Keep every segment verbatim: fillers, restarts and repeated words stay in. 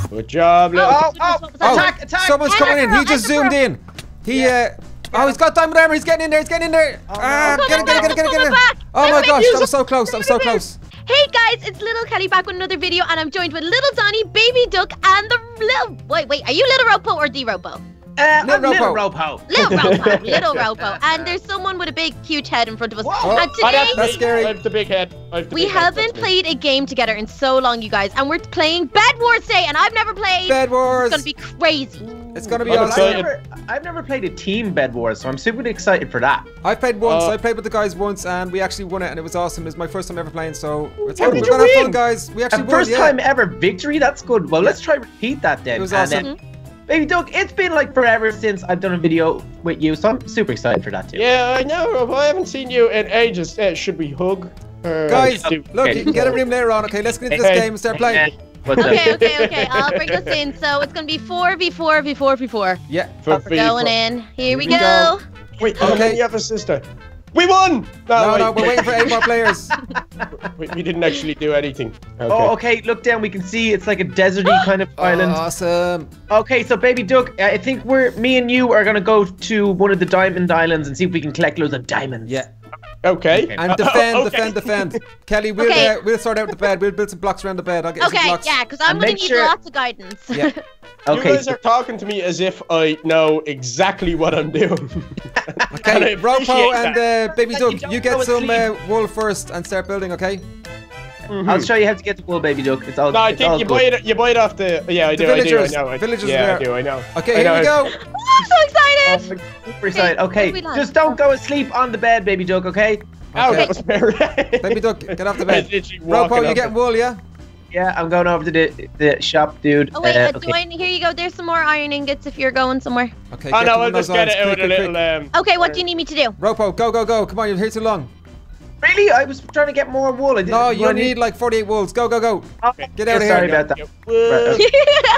Good job, little. Oh, oh, oh, Oh, attack, attack. someone's Ender coming in. pearl, He just ender zoomed pearl. in. He, uh, oh, he's got diamond armor. He's getting in there. He's getting in there. Oh, no. Ah, I'm get it, get it, get it, get it, get it. coming back. Oh my Let me gosh, use that was it. so close. That was so close. Hey guys, it's Little Kelly back with another video, and I'm joined with Little Donny, Baby Duck, and the little. Wait, wait, are you Little Ropo or D Ropo? Uh, I'm Little Little Ropo. Ropo. Little Ropo, Little Ropo, and there's someone with a big, huge head in front of us. Whoa. And I today have That's the- scary. I have the big head. I have the we big head, haven't that's me. played a game together in so long, you guys, and we're playing Bed Wars today, and I've never played. Bed Wars. It's gonna be crazy. It's gonna be I'm awesome. I've excited. never, I've never played a team Bed Wars, so I'm super excited for that. I played once. Uh, I played with the guys once, and we actually won it, and it was awesome. It was my first time ever playing, so it's How we're did gonna you have fun, win? guys. We actually And won. first Yeah. time ever victory. That's good. Well, let's try repeat that then. It was And awesome. then- Baby Doug, it's been like forever since I've done a video with you, so I'm super excited for that too. Yeah, I know, Rob. I haven't seen you in ages. Uh, should we hug? Uh, Guys, do- look, okay. you can get a room later on. Okay, let's get into this Hey. game and start playing. What's up? Okay, okay, okay. I'll bring us in. So it's gonna be four v four v four v four. Yeah. For We're free, going for- in. Here we we go. go. Wait, how Okay. many of us is there? We won! No, wait. no, we're waiting for eight more players. we, we didn't actually do anything. Okay. Oh, okay. Look down. We can see it's like a deserty kind of island. Awesome. Okay, so Baby Duck, I think we're me and you are gonna go to one of the diamond islands and see if we can collect loads of diamonds. Yeah. Okay. And defend, Okay. defend, defend. Kelly, we'll Okay. uh, we'll sort out the bed. We'll build some blocks around the bed. I'll get you some Okay, blocks. yeah, because I'm And gonna make need sure- lots of guidance. Yeah. You Okay. guys are talking to me as if I know exactly what I'm doing. Okay, And I appreciate Ropo and that. uh, Baby You Doug, don't you know get it's some uh, clean. wool first and start building, okay? I'll show you how to get the wool, Baby Duck. It's all. No, I it's all think you good. buy it. You buy it off the. Yeah, I The do. I do. I villagers. know. I, Villagers yeah, there. I do. I know. Okay, I here know. we go. Oh, I'm so excited. Oh, super excited. Okay, what do we like? just don't go asleep on the bed, Baby Duck. Okay? Oh, Okay. that was very. Baby Duck, get off the I bed. was literally walking Ropo, you up getting it. wool, yeah? Yeah, I'm going over to the the shop, dude. Oh wait, Uh, uh, okay. Dwayne, here you go. There's some more iron ingots if you're going somewhere. Okay, Oh get no, one I'll of those just get it items. out Quick, a quick, little. quick. Um, Okay, what do you need me to do? Ropo, go, go, go. Come on, you're here too long. Really? I was trying to get more wool. I didn't. No, you I need like forty-eight wools. Go, go, go. Oh, Get out of yeah, here. Sorry about that. yeah. Right, okay.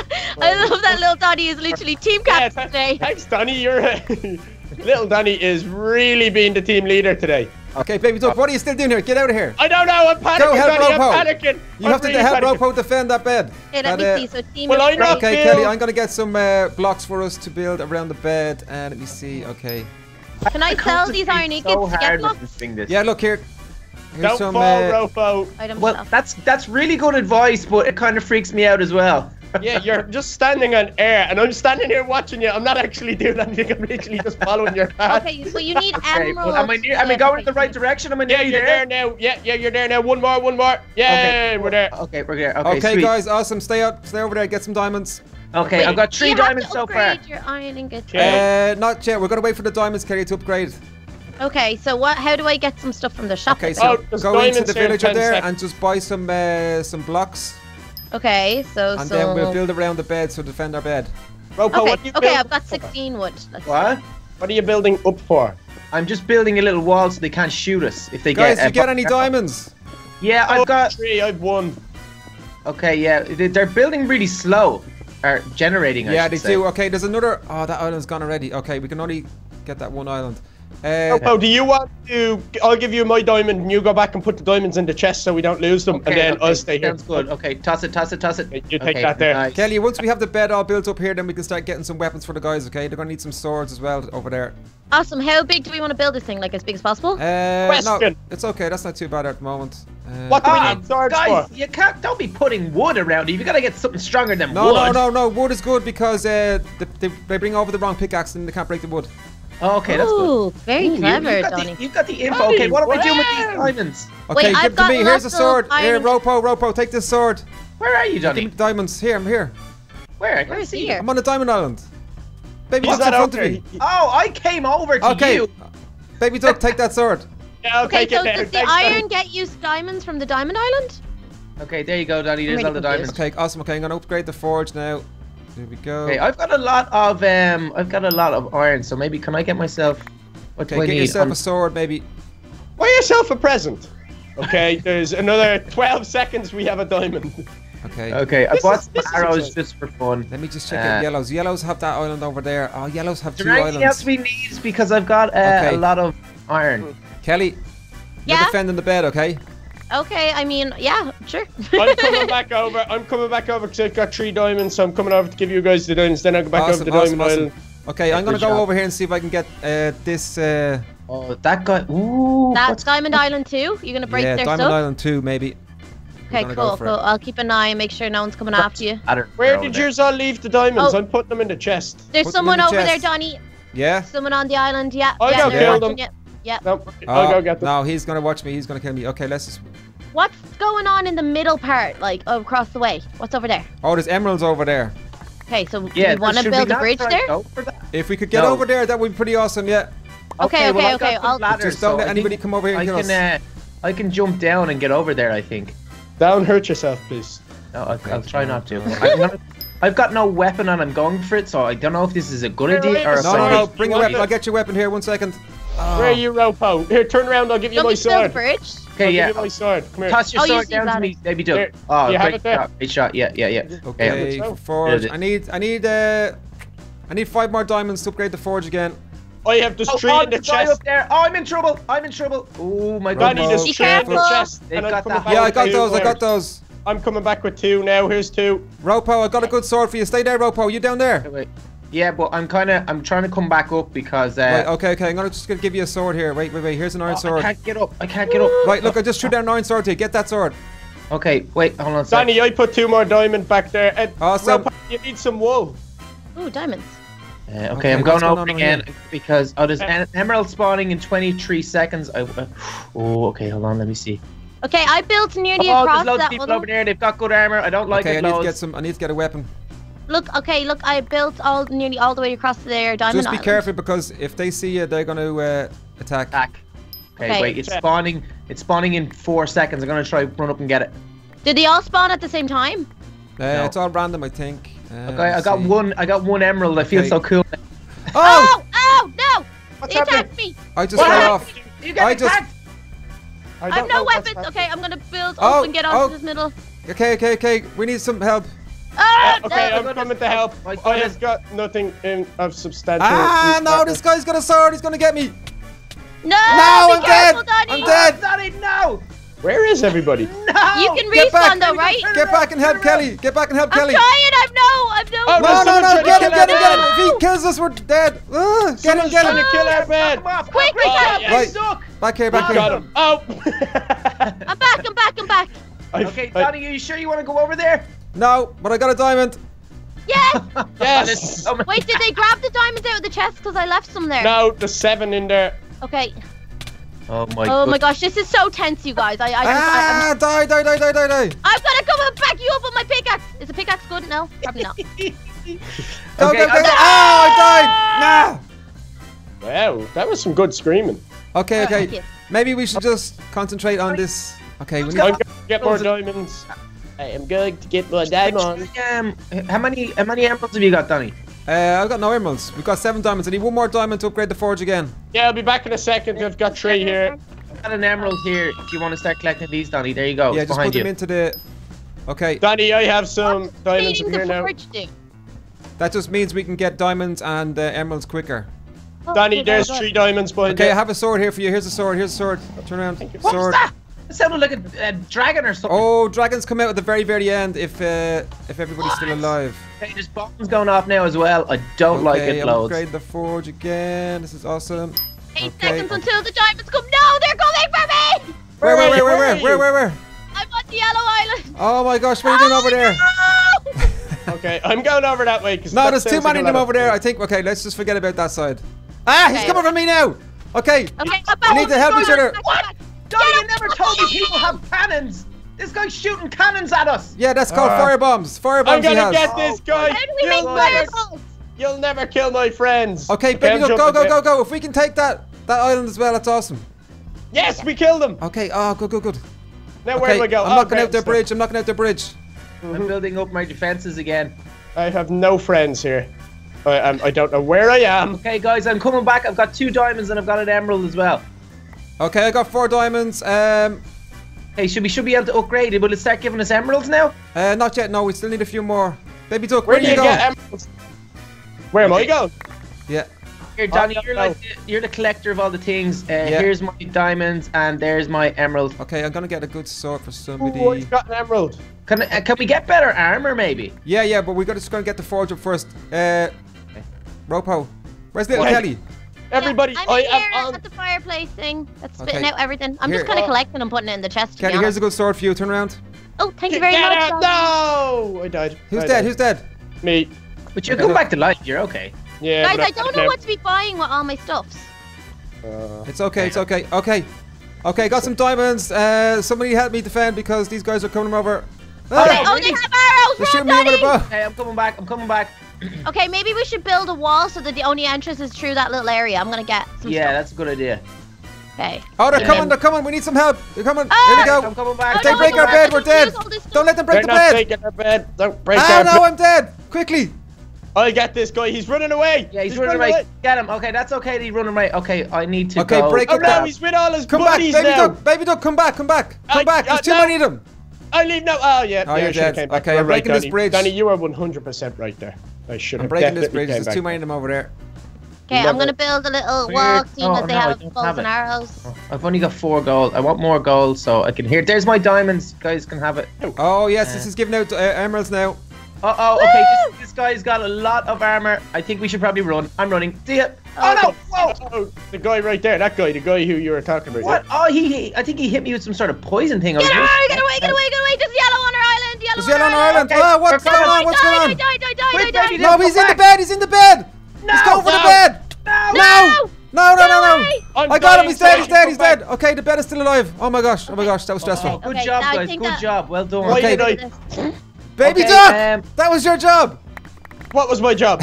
I love that little Donny is literally team Yeah, captain th- today. thanks, Donny. You're little Donny is really being the team leader today. Okay, Baby Duck, what are you still doing here? Get out of here. I don't know. I'm panicking, Go help Donny. Ropo. I'm panicking. You I'm have to really help panicking. Ropo defend that bed. Okay, let And, me uh, see. So team Well, of I know- three. Okay, Build. Kelly, I'm gonna get some uh, blocks for us to build around the bed, and let me see. Okay. Can I sell these iron It's so ingots to get hard with blocks? this thing, this. Yeah, look here. Here's Don't some. fall, Uh, Ropo. Item Well, shelf. that's that's really good advice, but it kind of freaks me out as well. Yeah, you're just standing on air, and I'm standing here watching you. I'm not actually doing anything. I'm literally just following your path. Okay, so you need Okay, emeralds. well, am I near? Am I going in the right direction? Am I Yeah, nearly you're there now. Yeah, yeah, you're there now. One more, one more. Yeah, we're there. Okay, we're there. Okay, okay, sweet. guys, awesome. Stay up, stay over there. Get some diamonds. Okay, Wait, I've got Do three you have diamonds to so far. upgrade your iron ingots? Okay. Uh, not yet. We're gonna wait for the diamonds, Kelly, to upgrade. Okay, so what? How do I get some stuff from the shop? Okay, then? so Oh, there's go into diamonds the here in villager ten there seconds. and just buy some uh, some blocks, Okay, so and so. then we'll build around the bed to defend our bed. Ropo, Okay, what, are you okay, building I've got for? sixteen wood. Let's What? What are you building up for? I'm just building a little wall so they can't shoot us if they Guys, get. uh, you get any diamonds? Yeah, Oh, I've got. three. I've one. Okay, yeah, they- they're building really slow, or generating. I Yeah, should they say. do. Okay, there's another. Oh, that island's gone already. Okay, we can only get that one island. Uh, Ropo, do you want to? I'll give you my diamond, and you go back and put the diamonds in the chest so we don't lose them, Okay, and then okay, I'll stay here. Sounds good. Okay, toss it, toss it, toss it. Okay, you take Okay, that there. nice. Kelly, once we have the bed all built up here, then we can start getting some weapons for the guys. Okay, they're gonna need some swords as well over there. Awesome. How big do we want to build this thing? Like as big as possible? Uh, no, Question. it's okay. That's not too bad at the moment. Uh, What do we Ah, need swords guys, for? you can't. Don't be putting wood around. You gotta get something stronger than No, wood. no, no, no. Wood is good because uh, they, they, they bring over the wrong pickaxe and they can't break the wood. Oh, okay, that's good. Ooh, very Ooh, you- clever, you've got Donny. The, you've got the info. Donny, Okay, what am I doing with these wow. diamonds? Okay, Wait, give I've it to got me. Here's a lots of sword. Here, iron- Ropo, Ropo, take this sword. Where are you, Give me Johnny? the diamonds. Here, I'm here. Where? I Where can't is see he you. here? I'm on the diamond island. Baby Is Duck's in that front of okay? me. Oh, I came over to Okay, you. Baby Duck, take that sword. Yeah, I'll Okay, take so it there. does the Thanks, iron Donny. get used diamonds from the diamond island? Okay, there you go, Johnny. There's really all the diamonds. confused. Okay, awesome. Okay, I'm gonna upgrade the forge now. There we go. Okay, I've got a lot of um, I've got a lot of iron. So maybe can I get myself? What Okay, do I get need? yourself Um, a sword, maybe. Buy yourself a present. Okay, there's another twelve seconds. We have a diamond. Okay. okay, I This bought is- some this is arrows exciting. just for fun. Let me just check Uh, out yellows. Yellows have that island over there. Oh, yellows have Is two there anything islands. else we need? Because I've got uh, Okay. a lot of iron. Kelly, you're Yeah? defending the bed, okay? Okay, I mean, yeah, sure. I'm coming back over. I'm coming back over because I've got three diamonds, so I'm coming over to give you guys the diamonds. Then I'll go back over Awesome, to the awesome, Diamond awesome. Island. Okay, I'm gonna Good go job. over here and see if I can get uh, this. Uh, Oh, that guy. Ooh. That's what's- Diamond Island too. You're gonna break yeah, their Diamond stuff. Island two, maybe. Okay, gonna go cool, for cool. it. I'll keep an eye and make sure no one's coming after you. I don't Where know did there. yours all leave the diamonds? Oh. I'm putting them in the chest. There's Put them someone in the over there, chest. Donny. Yeah. Someone on the island. Yeah. I yeah, got they're killed watching them. you. Yeah. No, I'll Oh, go get them. no, he's gonna watch me. He's gonna kill me. Okay, let's just. What's going on in the middle part, like oh, across the way? What's over there? Oh, there's emeralds over there. Okay, so Yeah, do you want to should we build a not bridge try there? to go for that? If we could get No. over there, that would be pretty awesome. Yeah. Okay, well, okay, I've got okay, some I'll- ladders, Just don't so let I anybody think come over here and I kill can, us. uh, I can jump down and get over there. I think. Don't hurt yourself, please. No, I'll, I'll try not to. I'm gonna, I've got no weapon and I'm going for it, so I don't know if this is a good Here, idea wait or a a No, bad no, Sorry. no. idea. Bring a Why weapon. not? I'll get your weapon here. One second. Oh. Where are you, Ropo? Here, turn around. I'll give you Don't my we build a sword. bridge? Okay, I'll yeah. give you my sword. Come here. Toss your Oh, you sword see down to that. me, baby dude. Here, Oh, you have great it there? shot. Great shot. Yeah, yeah, yeah. Okay, Yeah. for forge. Build it. I need, I need, uh, I need five more diamonds to upgrade the forge again. I have this Oh, tree oh, in the there's a guy chest. up there. Oh, I'm in trouble. I'm in trouble. Oh my Danny, god. there's Be tree in the careful. chest. They've and I'm got coming that back Yeah, I with got two those. I got wares. those. I'm coming back with two now. Here's two. Ropo, I got a good sword for you. Stay there, Ropo. You down there? Wait, wait. Yeah, but I'm kind of I'm trying to come back up because uh, Right, okay, okay. I'm gonna just gonna give you a sword here. Wait, wait, wait. Here's an iron oh, I sword. can't get up. I can't get up. Right, look, I just threw down an iron sword to you. Get that sword. Okay, wait, hold on a second. Danny, I put two more diamond back there. And Awesome. Ropo, you need some wool. Ooh, diamonds. Uh, okay, Okay, I'm what's going going over on over again here? because oh, there's Uh, an emerald spawning in twenty-three seconds. I, uh, oh, okay, hold on, let me see. Okay, I built nearly Oh, across there's loads that of people other- over there. They've got good armor. I don't like Okay, I it. need to loads. get some. I need to get a weapon. Look, okay, look, I built all nearly all the way across there, Diamond Just be Island. careful because if they see you, they're gonna uh, attack. Back. Okay, Okay. wait, it's spawning. It's spawning in four seconds. I'm gonna try run up and get it. Did they all spawn at the same time? Uh, No. It's all random, I think. Uh, Okay, I let's got see. one. I got one emerald. I feel Okay. so cool. Oh! Oh, oh, no! What's They happening? attacked me! I just What fell happened? off. You get I just- attacked. I I have don't no know what's weapons. happening. Okay, I'm gonna build Oh, up and get onto oh. this middle. Okay, okay, okay. We need some help. Ah, Uh, okay, no. I'm coming to help. My I goodness. have got nothing in, of substantial. Ah, no! This guy's got a sword. He's gonna get me. No, No, be I'm careful, dead. Donny. I'm dead. Daddy, no! Where is everybody? No! You can Get back. respawn though, right? Get back and help Kelly. Get back and help I'm Kelly. trying. I've no, I've no. Oh, No, no, someone no! trying to Get him, kill get him, our get him! bed. If he kills us, we're dead. Ah, get him, Someone's get trying him! to kill our bed. Come off. Quick, quick, quick, quick, Right. suck. Back here, back I here. got him. Oh. I'm back. I'm back. I'm back. I- Okay, I- Donny, are you sure you want to go over there? No, but I got a diamond. Yes. Yes. There's so many- Wait, did they grab the diamonds out of the chest? Because I left some there. No, the seven in there. Okay. Oh my Oh my god. gosh, this is so tense, you guys. I, I, just, I Ah, I'm, die, die, die, die, die, die. I'm gonna come and back you up with my pickaxe. Is the pickaxe good? No, probably not. Go, Okay, go, go, I'm- go. Oh, I died. Wow, that was some good screaming. Nah. Okay, Thank you. okay. Maybe we should just concentrate on this. Okay, we Let's need. I'm going to get more diamonds. I am going to get more diamonds. Um, how many how many emeralds have you got, Donny? Uh, I've got no emeralds. We've got seven diamonds. I need one more diamond to upgrade the forge again. Yeah, I'll be back in a second. I've got three here. I've got an emerald here. If you want to start collecting these, Donny, there you go. Yeah, it's just behind put you. them into the. Okay, Danny, I have some diamonds Feeding in the here now. forge do. that just means we can get diamonds and uh, emeralds quicker. Oh, Danny, good, there's good, good. three diamonds behind Okay, you. I have a sword here for you. Here's a sword. Here's a sword. Turn around. you. What's Sword. that? It sounded like a, a dragon or something. Oh, dragons come out at the very, very end if uh, if everybody's still alive. Okay, there's bombs going off now as well. I don't like Okay, it I'm loads. upgrading the forge again. This is awesome. Eight Okay. seconds until the diamonds come. No, they're coming for me. Where, where, are where, you? where, Where where, are where, you? where, where? I'm on the yellow island. Oh my gosh, what are you doing over there? No! Okay, I'm going over that way. Cause No, that there's too sounds like many a of them lot over there. I think. Okay, let's just forget about that side. Ah, he's Okay. coming for me now. Okay, Okay, I'm back. we need to help each other. What? Donny, you never told me people have cannons. This guy's shooting cannons at us. Yeah, that's called Uh, fire bombs. Fire I'm bombs he gonna has. get this guy. How do we make You'll never, fireballs? you'll never kill my friends. Okay, Okay, baby, I'm look, go, jumping go, in. go, go. If we can take that that island as well, that's awesome. Yes, we killed them. Okay, oh, good, good, good. Now where Okay, do I go? I'm Oh, knocking okay, out their stop. bridge. I'm knocking out their bridge. I'm building up my defenses again. I have no friends here. I, I'm, I don't know where I am. Okay, guys, I'm coming back. I've got two diamonds and I've got an emerald as well. Okay, I got four diamonds. Um, Hey, should we should be able to upgrade it? Will it start giving us emeralds now? uh, not yet. No, we still need a few more. Baby duck, Where where, do do you you get go? emeralds? Where am I going? Yeah. Here, Donny, Oh, you're no. like the, you're the collector of all the things. Uh, Yeah. Here's my diamonds and there's my emerald. Okay, I'm gonna get a good sword for somebody. Oh, he's got an emerald. Can uh, can we get better armor maybe? Yeah, yeah, but we're gonna just gonna get the forge up first. Uh, Ropo, where's little What? Kelly? Everybody, Yeah, I'm I in here am on. at the fireplace thing. That's spitting Okay. out everything. I'm Here. just kind of Oh. collecting and putting it in the chest. To Kelly, be here's a honest. good sword for you. Turn around. Oh, thank you Get very much. out! Donny. No! I died. Who's I dead? died. Who's dead? Me. But you Okay. come back to life. You're okay. Yeah. Guys, but I don't know what to be buying with all my stuffs. Uh, It's okay. It's okay. Okay. Okay, got some diamonds. Uh, somebody help me defend because these guys are coming over. Ah, Okay, oh, really? they have arrows. they're Run, shooting me over the Donny. bow. Hey, I'm coming back. I'm coming back. Okay, maybe we should build a wall so that the only entrance is through that little area. I'm gonna get some Yeah, stuff. that's a good idea. Okay. Oh, they're Yeah. coming. They're coming. We need some help. They're coming. Ah! Here we I'm go. coming Oh, back. If they no, break no, our no, bed, no, we're no, dead. use all this stuff. Don't let them break they're the not bed. breaking their bed. Don't break Ah, our no, I'm dead. Quickly. I get this guy. He's running away. Yeah, he's, running right. Get him. Okay, that's okay. He's running right. Okay, I need to Okay, go. break Oh it no, down. he's with all his Come back, buddies baby now. duck. Baby duck, come back. Come back. Come I- back. There's uh, too no. many of them. I leave now. Oh yeah. Oh, yeah, you're I should've dead. came back. Okay, You're I'm right, breaking this Donny. bridge. Donny, you are one hundred percent right there. I should have. I'm breaking this definitely bridge. came There's back too there. many of them over there. Okay, I'm Never- gonna build a little Weird. wall, seeing Oh, that they no, I have don't bows have and it. arrows. I've only got four gold. I want more gold so I can hear. There's my diamonds. You guys can have it. Oh yes, Uh. this is giving out uh, emeralds now. Uh oh. Okay, this, this guy's got a lot of armor. I think we should probably run. I'm running. See ya. Oh no! Whoa! Oh, the guy right there. That guy. The guy who you were talking about. What? Oh, he, he. I think he hit me with some sort of poison thing. I Get was away! just- Get away! Get away! Get away! There's yellow on our island. Yellow There's on yellow on our our island. Okay, Oh, what's we're going coming. on? What's going I on? died! I died! I Quick, died! I baby, died! No, Come he's in the back. bed. He's in the bed. No! He's going for the No. bed. No! No! No, no, Get no, no! away! I'm I got him. dying, He's dead. He's Donny, dead. He's come back. dead. Okay, the bed is still alive. Oh my gosh. Oh my gosh. That was Oh, stressful. good Okay, job, now I guys. think Good that- job. Well done. Why Okay. did I? Baby Okay, duck. um, That was your job. What was my job?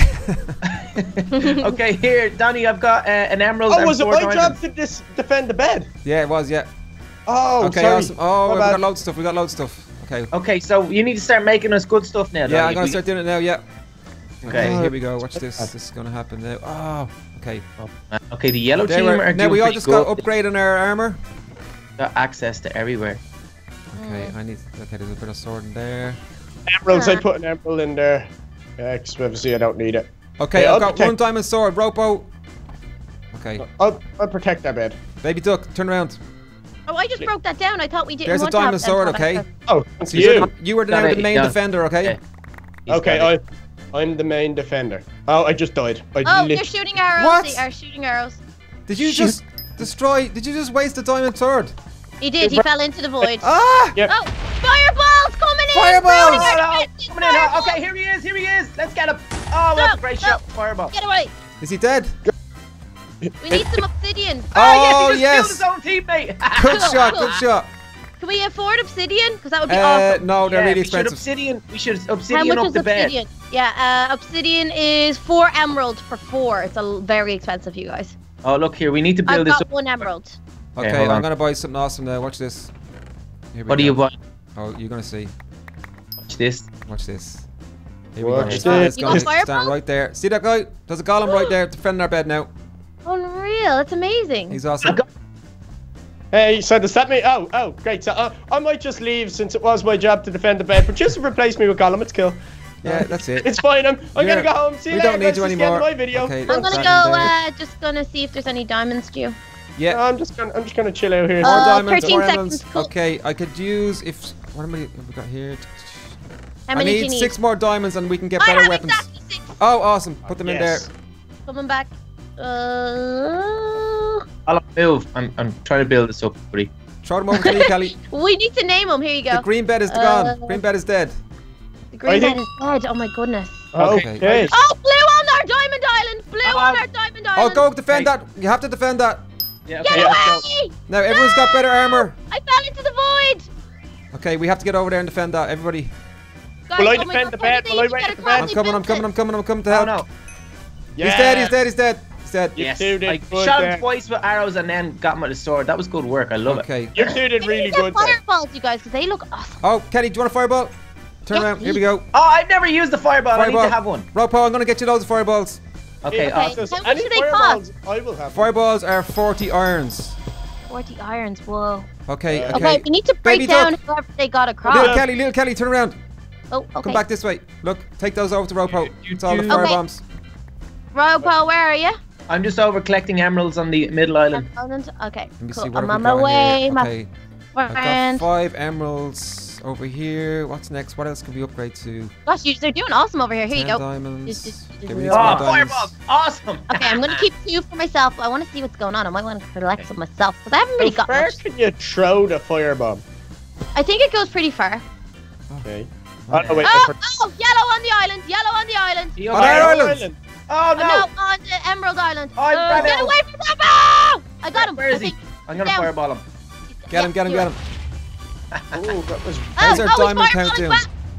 Okay, here, Donny, I've got uh, an emerald. Oh, and was it four my diamonds. job to dis- defend the bed? Yeah, it was. Yeah. Oh, Okay. sorry. Awesome. Oh, My we bad. got loads of stuff. We got loads of stuff. Okay. Okay, so you need to start making us good stuff now. Yeah, Donny. I'm gonna We- start doing it now. Yeah. Okay. Okay. Here we go. Watch this. This is gonna happen now. Oh. Okay. Okay, the yellow There team we're, are now doing we all pretty just good. got upgrading our armor. Got access to everywhere. Okay, I need. Okay, there's a bit of sword in there. Emeralds. I Uh. put an emerald in there. Yeah, 'cause obviously I don't need it. Okay, Yeah, I've I'll got protect- one diamond sword. Ropo. Okay. I'll, I'll protect that bed. Baby duck, turn around. Oh, I just broke that down. I thought we didn't There's a want to have diamond them sword. product Okay. access. Oh, it's So you're you. the, you were the, Got now it, the main yeah. defender. Okay. Okay. He's Okay, got it. I, I'm the main defender. Oh, I just died. I Oh, lit- they're shooting arrows. What? They are shooting arrows. Did you Shoot. just destroy? Did you just waste a diamond sword? He did. He fell into the void. Ah! Yep. Oh, fireballs coming in! Fireballs! Shooting Oh, our no, defenses, coming in. Oh, fireballs! okay, here he is. Here he is. Let's get him. Oh, that's a No, great no. shot. Fireball. Get away! Is he dead? We need some obsidian. Oh, yes, he just yes. killed his own teammate. Good Cool, shot. cool. Good shot. Can we afford obsidian? Because that would be Uh, awesome. no, they're Yeah, really we should expensive. obsidian. We should How obsidian much up is the bed. obsidian? Yeah, uh, obsidian is four emerald for four. It's a l- very expensive, you guys. Oh, look here. We need to I've build this got up. one emerald. Okay, hold I'm on. gonna buy something awesome now. Watch this. Here we What do go. you want? Oh, you're gonna see. Watch this. Watch this. Here we Watch go. this. Stand, You stand, got stand fireball? right there. See that guy? There's a golem right there defending our bed now. Unreal. That's amazing. He's awesome. Hey, so does that mean? Oh, oh, great. So uh, I might just leave since it was my job to defend the bed, but just replace me with Gollum. It's cool. Yeah, that's it. It's fine. I'm, I'm You're- gonna go home. See you we later. don't need guys. you This is the end anymore. of my video. Okay, I'm gonna Diamond go, there. uh, just gonna see if there's any diamonds due. Yeah. I'm just gonna, I'm just gonna chill out here. More Uh, diamonds, thirteen more seconds, emeralds. cool. Okay, I could use if. What am I? What have we got here? How I many need do you need? six more diamonds and we can get I better have weapons. exactly six. Oh, awesome! Put them in there. Yes. Coming back. Uh, I'll move. I'm, I'm trying to build this up, buddy. Throw them over to me, Kelly. we need to name them. Here you go. The green bed is Uh, gone. Green bed is dead. The green I bed think- is dead. Oh my goodness. Okay. Okay. Oh, blue on our diamond island. Blue Oh. on our diamond Oh, island. go defend Okay. that. You have to defend that. Yeah, Get okay, let's go. away! Now everyone's got better armor. I fell into the void. Okay, we have to get over there and defend that. Everybody. Guys, Will I oh my defend God, the how bed? did they Will I each wait get at the across? bed? I'm They coming. I'm built coming. it. I'm coming. I'm coming to Oh help. no. He's dead. He's dead. He's dead. He's dead. You Yes. two did I good shot there. him twice with arrows and then got him with a sword. That was good work. I love it. Okay. You two did We really need to get good there. fireballs, you guys, because they look awesome. Oh, Kelly, do you want a fireball? Turn Yes, around. Here we please. go. Oh, I've never used the fireball. I Fireball. need to have one. Ropo, I'm gonna get you loads of fireballs. Okay, Yeah, awesome. there's How much any do they fireballs, I will have. Fireballs are forty irons. forty irons, whoa. Okay. Uh, Okay. Okay, we need to break Baby down duck. whoever they got across. Little Kelly, little Kelly, turn around. Oh, okay. Come back this way. Look, take those over to Ropo. It's all the Okay. fire bombs. Ropo, where are you? I'm just over collecting emeralds on the middle island. Island? Okay, Let me cool. see what I'm have on we my got way, here. my Okay, I've got friend. five emeralds over here. What's next? What else can we upgrade to? Gosh, you, they're doing awesome over here. Here you Ten go. diamonds. Just- just- Okay, just- we need Oh, some more Oh, diamonds. fireball! Awesome! Okay, I'm gonna keep two for myself. I want to see what's going on. I might want to collect some myself because I haven't really How got far much. can you throw the firebomb? I think it goes pretty far. Okay. Oh, no, wait. Oh, I for- oh, yellow on the island. Yellow on the island. You On okay? our Fire island. Oh Oh, no! no, on the Emerald Island. Oh, I'm Uh, running get out. away from that! Oh! I got him. Where is I he? think. I'm gonna Down. fireball him. Get him, get him, Yeah, get him. Oh, that was. How's Oh, our oh, he's diamond fireballing count doing? back.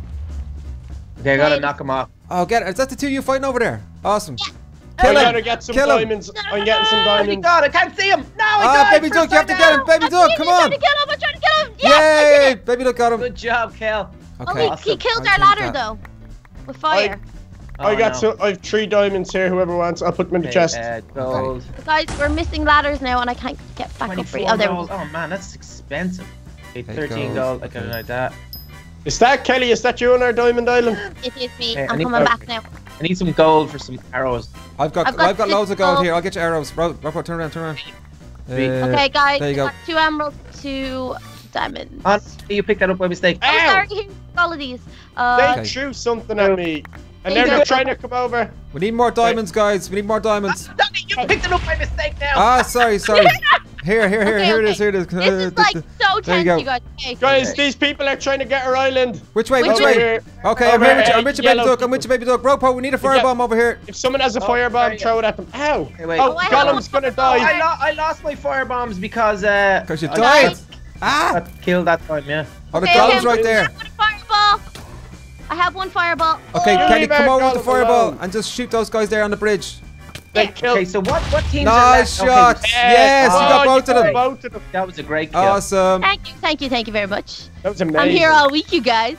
Okay, I gotta Nice. knock him off. Oh, get it. Is that the two you fighting over there? Awesome. I Kill gotta him. get some Kill him. diamonds. I'm getting some Oh my diamonds. god, I can't see him! No, I Ah, died! baby for duck, you have to a get him. second. Baby duck, I'm come trying on. to kill him. I'm trying to kill him. Yes, I did Yay! it. Baby duck got him. Good job, Kel. Oh, Okay. he, he Awesome. killed I'll our take ladder that. though, with fire. Oh, I got no. so I have three diamonds here. Whoever wants, I'll put them in the Okay, chest. uh, gold. Guys, we're missing ladders now, and I can't get back up for you. twenty-four Oh, there we gold. go. Oh man, that's expensive. Okay, Okay, thirteen gold. gold. I got it like that. Is that Kelly? Is that you on our diamond island? It is me. Okay, I I'm need coming my- back now. I need some gold for some arrows. I've got, I've I've got got, loads of six gold gold. here. I'll get you arrows. Ro Rocco, turn around, turn around. Sweet. Uh, Okay, guys, there you I go. got two emeralds, two diamonds. Oh, you picked that up by mistake. Oh, Ow! sorry, here's all of these. They Uh, Okay. threw something at me, and There now you they're go. trying to come over. We need more diamonds, guys. We need more diamonds. Danny, you picked it up by mistake now. Ah, sorry, sorry. Here, here, here, Okay, here it okay. is, here it is. this is like so There you tense, go. you guys. Okay. Guys, Okay. these people are trying to get our island. Which way, Which which Over way? here. Okay, I'm Over here with you. here, I'm with you, baby yellow duck. I'm with you, baby duck. Ropo, we need a firebomb over here. If someone has a Oh, firebomb, sorry. throw it at them. Ow! Okay, wait. Oh, Oh, I have Gollum's one. gonna Oh, I, die. lo I lost my fire bombs because uh, Because you I died. Guys. Ah! got killed that time. Yeah. Oh, the Okay, golem's okay, right there. I have one fireball. I have one fireball. Okay, Oh, Kenny, leave come our over with the golem fireball alone. and just shoot those guys there on the bridge. They killed. Okay, so what what teams Nice are left? shot. Okay, Yes, you got Oh, both of them. Both of them. that was a great kill. Awesome. Thank you, thank you, thank you very much. That was amazing. I'm here all week, you guys.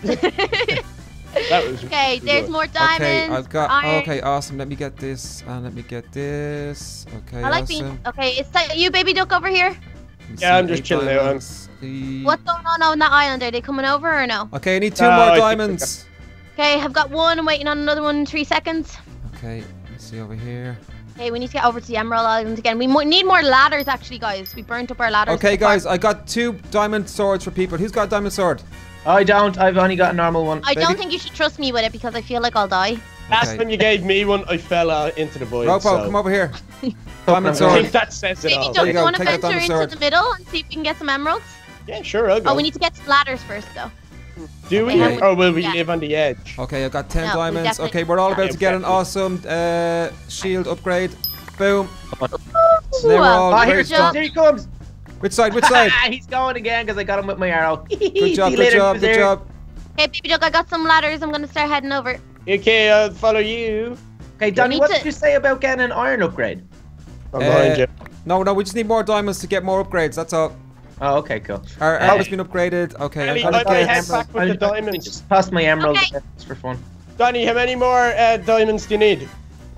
That was Okay, there's good. more Okay, diamonds. I've got. iron. Okay, awesome. Let me get this and let me get this. Okay, I like awesome. being. Okay, is that you, baby duck, over here? Let me Yeah, see, I'm just eight chilling out, I'm- diamonds. The- What's going on on that island? Are they coming over or no? Okay, I need two No, I more think we diamonds. Okay, I've got one. I'm waiting on another one in three seconds. Okay, let's see over here. Okay, we need to get over to the Emerald Island again. We mo need more ladders, actually, guys. We burnt up our ladders. Okay, so far. guys, I got two diamond swords for people. Who's got a diamond sword? I don't. I've only got a normal one. I don't baby- think you should trust me with it because I feel like I'll die. Last Okay. time you gave me one, I fell out into the void. Ropo, so. come over here. I'm Diamond I going. sword. think that says it Baby all. duck, There do you you go, want to take the venture diamond into sword. the middle and see if we can get some emeralds? Yeah, sure, I'll go. Oh, we need to get some ladders first, though. Do we? Okay. Or will we Yeah. live on the edge? Okay, I've got ten No, we diamonds. definitely- Okay, we're all about Yeah, to get an definitely. awesome uh, shield upgrade. Boom. Ooh, They're all Oh, great here, stuff. here he comes. Which side? Which side? He's going again because I got him with my arrow. Good job, good job, good job. Okay, baby duck, I got some ladders. I'm gonna start heading over. Okay, I'll follow you. Okay, Donny, need what to- did you say about getting an iron upgrade? I'm Uh, behind you. No, no, we just need more diamonds to get more upgrades. That's all. Oh, okay, cool. Our Uh, arrow's been upgraded. Okay, Ellie, I'm I gonna might get. head back with I'll- the I'll diamonds. Just toss my emerald Okay. just for fun. Donny, how many more uh, diamonds do you need?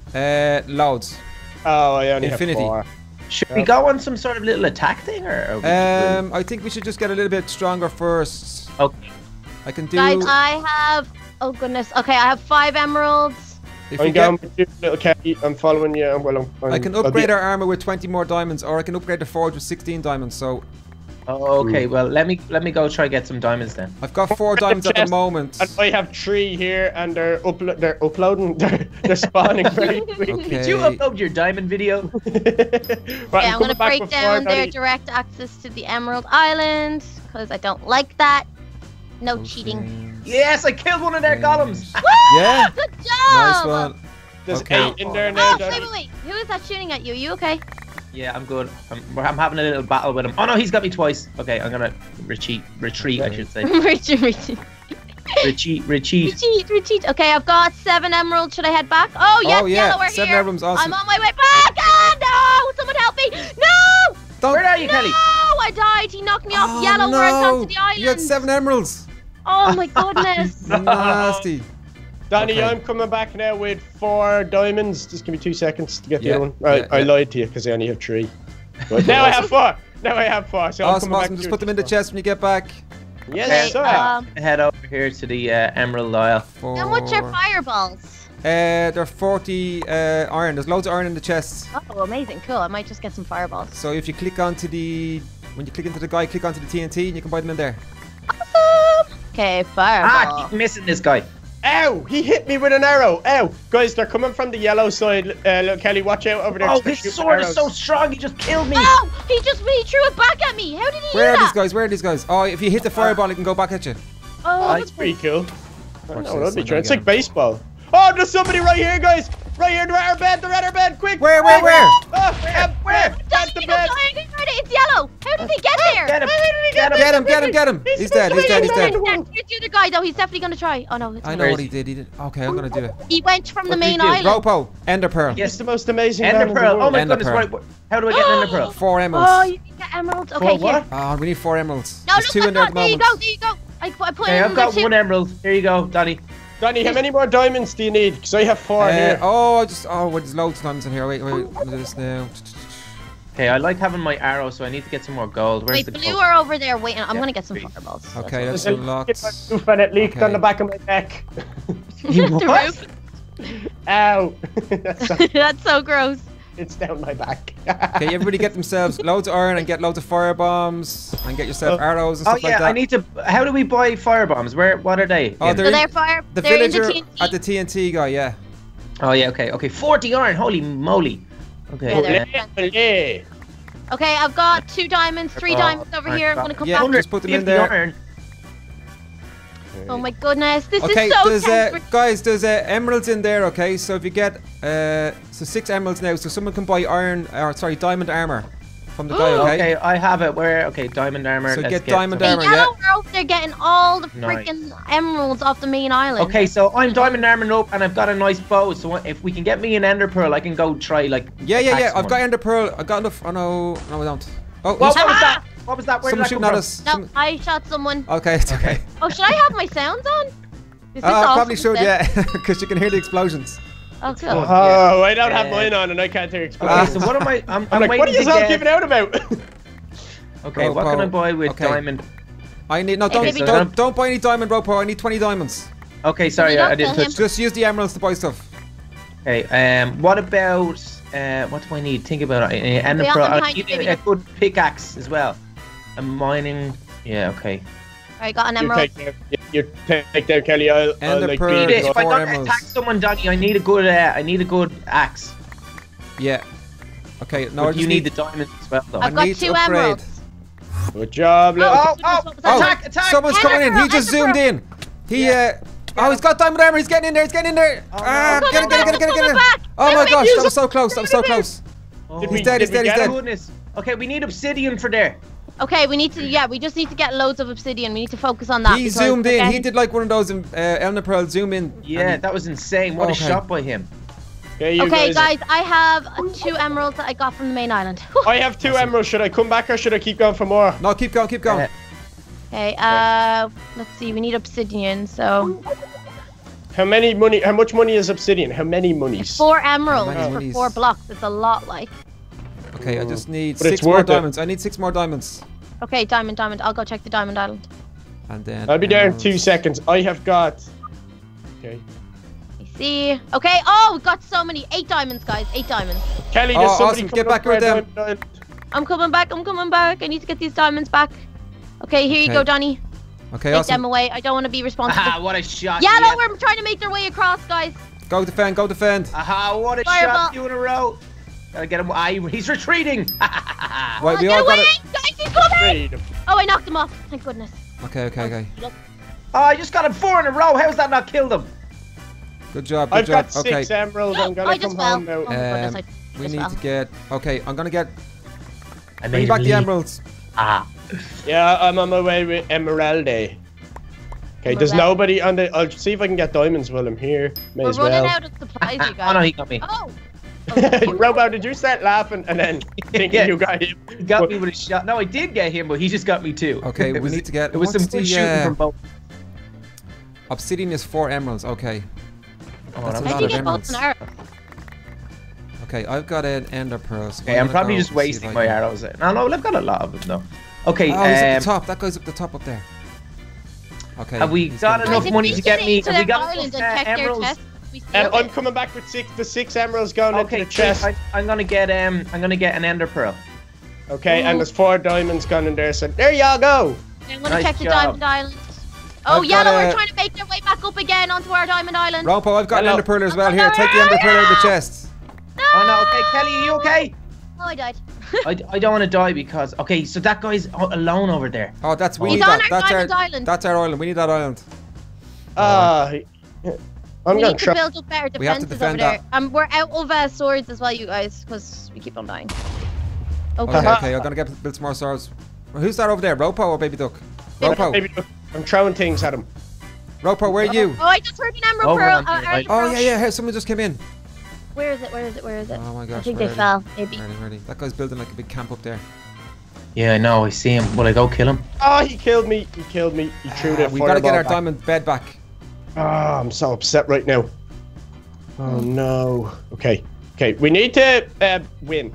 Uh, loads. Oh, I only Infinity. have four. Should we go on some sort of little attack thing, or? or we- Um, I think we should just get a little bit stronger first. okay. I can do. Guys, I have. Oh goodness. Okay, I have five emeralds. if we I'm get, going with you, little Kelly. I'm following you. I'm, well, I'm, I'm, I can I'll be- upgrade our armor with twenty more diamonds, or I can upgrade the forge with sixteen diamonds. So Oh, okay. Well, let me let me go try get some diamonds then. I've got four diamonds at the chest. moment. And I have three here, and they're uplo- they're uploading. They're, they're spawning very quickly. Did you Okay. upload your diamond video? Right, Yeah, I'm coming gonna back break with down four, their Donny. direct access to the Emerald Island because I don't like that. No cheating. Yes, I killed one of their golems. Yeah. Good job. Nice one. There's Okay. eight in there now. Oh, Donny. wait, wait, wait. Who is that shooting at you? You okay? Yeah, I'm good. I'm, we're- I'm having a little battle with him. Oh no, he's got me twice. Okay, I'm gonna retreat. Retreat, I should say. retreat, retreat, Retreat, retreat. retreat, retreat. Okay, I've got seven emeralds. Should I head back? Oh, yes, Oh, yeah, yellow, we're seven here. emeralds, awesome. I'm on my way back. Ah, no! Someone help me! No! Don't. Where are you, No! Kelly? I died. He knocked me off Oh, yellow where I no. got to the island. You had seven emeralds. Oh my goodness. Nasty. Donny, Okay. I'm coming back now with four diamonds. Just give me two seconds to get the Yeah, other one. I, yeah, I yeah. lied to you because I only have three. But now I have four. Now I have four. So I'm Awesome, coming back awesome. to Just you put them in the with chest when you get back. four. Yes, Okay, sir. um, Head over here to the uh, Emerald Isle. Four. how much are fireballs? Uh, they're forty uh, iron. There's loads of iron in the chests. Oh, amazing. Cool. I might just get some fireballs. So if you click onto the, when you click into the guy, click onto the T N T, and you can buy them in there. Awesome. Okay, fireball. Ah, keep missing this guy. Ow! He hit me with an arrow. Ow! Guys, they're coming from the yellow side. Uh, look, Kelly, watch out over there. Oh, They're his shooting sword is arrows. so strong. He just killed me. Oh, he just he threw it back at me. How did he Where do are these that? guys? Where are these guys? Oh, if you hit the fireball, it can go back at you. Oh, That's pretty cool. I don't know, this, that'd be I'm true. gonna It's get like him. baseball. Oh, there's somebody right here, guys. Right here, they're at our bed. They're at our bed. Quick. Where, where, where? Oh, where? Where? At the Danny, bed. go Danny, go it. It's yellow. How did he get there? Get him. How did he Get him. Get him, get him, get him. He's dead, he's dead, he's dead. Here's the other guy though. He's definitely gonna try. Oh no, it's I not. know Where what is he did. He did. Okay, I'm gonna do it. He went from the What did he main do? island. Ropo, Ender Pearl. It's the most amazing Ender man in the Pearl. Oh world. my Ender goodness. Pearl. Right. How do I get an Ender Pearl? Four emeralds. Oh, you can get emeralds. Okay, For what? here. Oh, we need four emeralds. No, There's look, two I've in there at got, the there you moment. go, there you go. I, I put Okay, in I've got two. one emerald. Here you go, Danny. Danny, how many more diamonds do you need? Because I have four Uh, here. oh, I just oh, well, there's loads of diamonds in here. Wait, wait, let me do this now. Okay, I like having my arrow, so I need to get some more gold. Where's Wait, the blue gold? are over there waiting. I'm Yeah, gonna get some great. fireballs. Okay, There's that's a unlocked. roof and it leaked Okay. on the back of my neck. You The what? roof. Ow. That's so- That's so gross. it's down my back. Okay, everybody get themselves loads of iron and get loads of fire bombs and get yourself Oh. arrows and Oh stuff yeah, like that. I need to. How do we buy fire bombs? Where? What are they? Oh, in? they're So in- they're fire. the they're in villager the T N T. at the T N T guy, yeah. Oh yeah. Okay. Okay. Forty iron. Holy moly. Okay. Yeah, they're- uh, Yeah. Okay, I've got two diamonds, three Oh, diamonds over I've here. I'm got- gonna come Yeah, back. just put them in fifty there. iron. Oh my goodness, this Okay, is so there's uh, tense. guys, there's uh, emeralds in there. Okay, so if you get uh, so six emeralds now, so someone can buy iron or sorry, diamond armor from the guy. Okay, Okay, I have it. Where? Okay, diamond armor. So Let's get get diamond some- The armor, yellow are over there getting all the Nice. freaking emeralds off the main island. Okay, so I'm diamond armor up, and I've got a nice bow. So if we can get me an ender pearl, I can go try like. yeah, yeah, attack yeah. I've someone. got ender pearl. I got enough. Oh no, no, I don't. Oh, What, who's- what was that? What was that? Where someone did shooting that at come us. No, I shot someone. Okay, it's okay. Oh, should I have my sounds on? Is this Uh, awesome probably should, stuff? yeah, because you can hear the explosions. Oh, cool. fun. Oh, I don't have Uh, mine on and I can't hear from? explosions. Okay, so what am I? I'm, I'm I'm like, waiting what are you to all get. giving out about? Okay, Ropo. what can I buy with Okay. diamond? I need no, don't Okay, so don't, then- don't buy any diamond ropo. I need twenty diamonds. Okay, sorry, You I, I don't didn't tell touch. him. Just use the emeralds to buy stuff. Okay, um, what about uh, what do I need? Think about it. Uh, ender We pearl. have them I behind need you, a, baby. a good pickaxe as well. A mining. Yeah, okay. I got an You emerald. take down, you, you take down Kelly. I'll, I'll And the like pearl. be Need it. If I four got to emeralds. attack someone, Donny, I need a good. Uh, I need a good axe. Yeah. Okay, no, I But just you need the diamonds as well, though. I I've got need to two upgrade. emeralds. Good job, little. Oh, oh, What was that? attack, attack! Someone's Ender coming in. pearl, He just ender zoomed in. He uh. Oh, he's got diamond armor. He's getting in there. He's getting in there. Oh, no. Ah, I'm get him, get him, get him, get him, get him. coming back. Oh my Let me gosh, use that was so close. That was so close. Oh, Did He's we- dead. He's did we dead. He's get him? dead. goodness. Okay, we need obsidian for there. Okay, we need to. Yeah, we just need to get loads of obsidian. We need to focus on that. He because zoomed in. again- He did like one of those um, uh, Elna Pearl zoom in. Yeah, and that was insane. What Okay. a shot by him. Okay, you Okay, guys. guys, I have two emeralds that I got from the main island. I have two emeralds. Should I come back or should I keep going for more? he- No, keep going, keep going. Uh, Okay, uh, let's see. We need obsidian, so How many money? How much money is obsidian? How many monies? four emeralds many for monies? four blocks. It's a lot, like. Okay, I just need But it's six more worth it. diamonds. I need six more diamonds. Okay, diamond, diamond. I'll go check the diamond island. And then I'll be there in emeralds. two seconds. I have got. Okay. I see. Okay. Oh, we got so many. Eight diamonds, guys. Eight diamonds. Kelly, Oh, there's somebody awesome. coming Get back up for with a them. diamond. I'm coming back. I'm coming back. I need to get these diamonds back. Okay, here you Okay. go, Donny. Okay, Take them awesome. away. I don't want to be responsible. Aha, what a shot. Yellow, yeah. we're trying to make their way across, guys. Go defend, go defend. Aha, what a Fireball. shot. Two in a row. Gotta get him. Ah, he- he's retreating. Right, Oh, we get all away! got it. Guys, he's coming! Freedom. Oh, I knocked him off. Thank goodness. Okay, okay, okay. Oh, I just got him four in a row. How's that not killed him? Good job, good I've job. got Okay, six emeralds. I'm I gonna just come fell. home now. Oh my goodness, Um, I we just need fell. to get. Okay, I'm gonna get. I Bring back the emeralds. Ah. Yeah, I'm on my way with Emeralde. Okay, there's Emerald. nobody on the. I'll see if I can get diamonds while I'm here. May We're as running well. out of supplies, you Oh guys. no, he got me. Oh. Robo, did you start laughing and then thinking Yeah. you got him? He got me with a shot. No, I did get him, but he just got me too. Okay, It we was- need to get. It was some what's good the, shooting uh, from both. Obsidian is four emeralds. Okay. Oh, That's that a was- lot How do you of get both emeralds. an arrow? Okay, I've got an ender pearl. so Okay, I'm gonna probably go just and see if wasting I my can- arrows. No, no, I've got a lot of them though. Okay, Oh, he's at um, the top. That guy's up the top up there. Okay. have we he's got getting- enough Guys, money if to you get get me? into Have we their got island enough and uh, check their emeralds? chests. We Um, steal I'm it. coming back with six. The six emeralds going Okay, into the chest. I, I'm gonna get um, I'm gonna get an ender pearl. Okay, Ooh. and there's four diamonds gone in there. So there y'all go. I'm gonna Nice check the job. Diamond Island. Oh, I've Yellow got are a- trying to make their way back up again onto our Diamond Island. Rompo, I've got an Hello. ender pearl as well. Oh, Here, no, take the ender pearl out of the no. chest. Oh no, okay, Kelly, are you okay? Oh, I died. I, I don't want to die because okay, so that guy's a- alone over there. Oh, that's we He's need on that. our That's diamond our island. that's our island. We need that island. Ah, I'm we gonna need to try. build up better We have to defenses defend over there. that. Um, we're out of uh, swords as well, you guys, because we keep on dying. Okay. Okay, okay, I'm gonna get build some more swords. Who's that over there? Ropo or Baby Duck? Ropo. Maybe I'm throwing things at him. Ropo, where are you? Oh, I just heard an emerald Oh, we're pearl. on Uh, here, uh, right. Oh yeah, yeah. Here, someone just came in. Where is it? Where is it? Where is it? Oh my gosh. I think where they are fell. Maybe. Ready, ready. That guy's building like a big camp up there. Yeah, I know. I see him. Will I go kill him? Oh, he killed me. He killed me. He threw the Ah, we gotta get fireball our back. diamond bed back. Ah, I'm so upset right now. Oh no. Okay. Okay. We need to uh, win.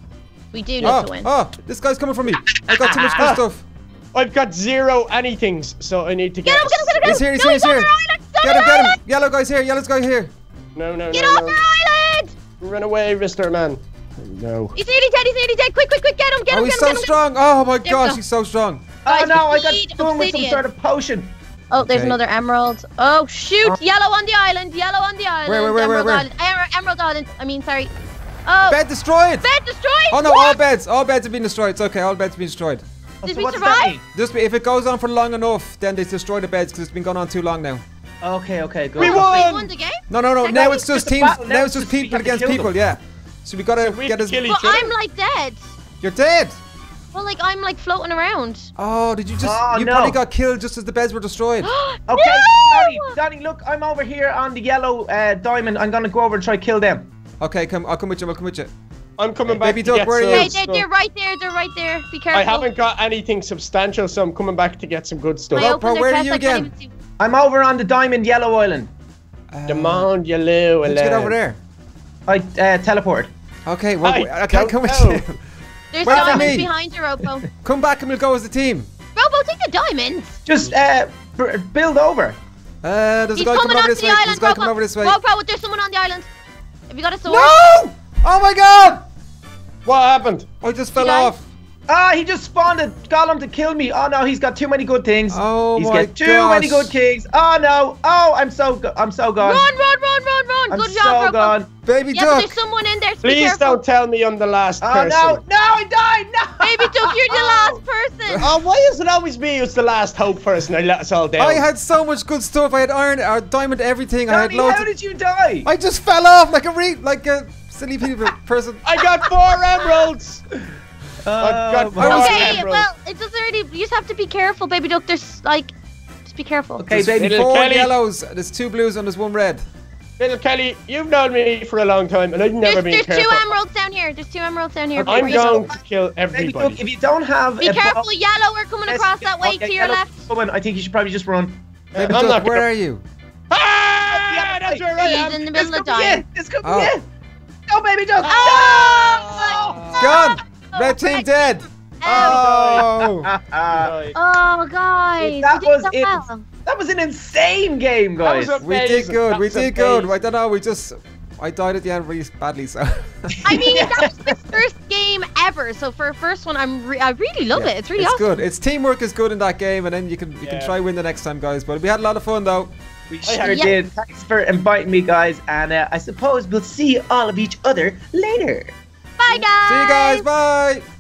We do need Oh, to win. oh, this guy's coming for me. I got too much good stuff. I've got zero anythings, so I need to get. Get him! Get him! Get him! He's here, he's no, here, he's on here. our island! He's on Get him, our get him. island! Yellow guy's here, yellow's guy here. No, no, Get no, off no. our island! Run away, Mister Man. No. He's nearly dead. He's nearly dead. Quick, quick, quick! Get him! Get him! Oh, he's get so him! Get him! strong. Oh my There we gosh, go. he's so strong. Oh Guys, no, we I got need doing with some obsidian. sort of potion. Oh, there's Okay. another emerald. Oh shoot! Oh. Yellow on the island. Yellow on the island. Where, where, where, where, Emerald where? Island. Emer- Emerald Island. I mean, sorry. Oh, Bed destroyed. bed destroyed. Oh no, What? all beds, all beds have been destroyed. It's okay, all beds have been destroyed. Oh, Did so we what does that survive? mean? Just if it goes on for long enough, then they destroy the beds because it's been going on too long now. Okay, okay, good. We Oh, won! we won the game. No, no, no. Second Now week, it's just just a teams. battle, now Now it's it's just just we people have to against kill people. them. Yeah. So we gotta We get have us. to kill But each other. I'm like dead. You're dead. Well, like I'm like floating around. Oh, did you just? Oh, you no. probably got killed just as the beds were destroyed. Okay, No! Donny, Donny, look, I'm over here on the yellow uh, diamond. I'm gonna go over and try to kill them. Okay, come. I'll come with you. I'll come with you. I'm coming back. Baby to Duck, get where are some you? Hey, stuff. they're, they're right there. They're right there. Be careful. I haven't got anything substantial, so I'm coming back to get some good stuff. I Well, opened bro, their where are chest, you I can't again? even see- I'm over on the diamond yellow island. Uh, Demand yellow. Let's get over there. I uh, teleported. Okay, well, I I can't don't come with know. you. There's Wait for diamonds me. behind you, Robo. Come back and we'll go as a team. Robo, take the diamonds. Just uh, b- build over. Uh, there's a He's guy coming coming over onto this the way. There's a island, guy Robo. coming over this way. Robo, there's someone on the island. Have you got a sword? No! Oh my god! What happened? I just fell Did I? off. Ah, he just spawned a golem to kill me. Oh no, he's got too many good things. Oh he's my got too many gosh. good things. Oh no. Oh, I'm so go- I'm so gone. Run, run, run, run, run. I'm Good so job, Robo. gone. Baby Yeah, but Duck. there's someone in there. So be Please careful. don't tell me I'm the last Oh person. no, no, I died. No. Baby Duck, you're the Oh. last person. Oh, why is it always me who's the last hope person? I let us all down. I had so much good stuff. I had iron, or diamond, everything. I had Donny, loads. how Of, did you die? I just fell off like a re like a silly people person. I got four emeralds. Oh, got my- I was- Okay, emerald. well, it doesn't really. You just have to be careful, Baby Duck. There's like, just be careful. Okay, There's baby. Little four Kelly. yellows. There's two blues and there's one red. Little Kelly, you've known me for a long time, and I've never There's, been there's careful. two emeralds down here. There's two emeralds down here. Okay, I'm before you going go. to kill Baby, everybody. look, if you don't have Be a careful, yellow are coming Yes, across that way okay, to your yellow, left. woman, I think you should probably just run. Baby I'm Duck, not where gonna- are you? Ah, that's where I He's am. in the This middle could of be dying. it. This could be Oh. it. Go, baby, just. Oh! It's gone. Oh, Red team red dead. team. Oh. Right. Oh, guys, That we did was so it. well. That was an insane game, guys. was a- We did Amazing. good. That We was did good. amazing. I don't know. We just. I died at the end really badly, so. I mean, that was the first game ever. So for a first one, I'm re I really love Yeah, it. It's really it's awesome. good. It's teamwork is good in that game, and then you can you can Yeah. try win the next time, guys. But we had a lot of fun though. We I sure had- did. Thanks for inviting me, guys. And uh, I suppose we'll see all of each other later. Bye, guys. See you guys. Bye.